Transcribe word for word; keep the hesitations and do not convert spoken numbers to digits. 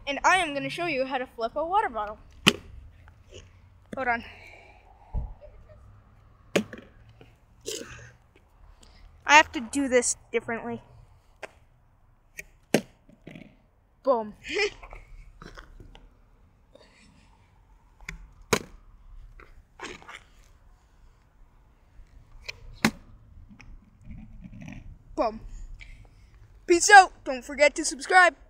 and I am going to show you how to flip a water bottle. Hold on. I have to do this differently. Boom. Boom. Peace out. Don't forget to subscribe.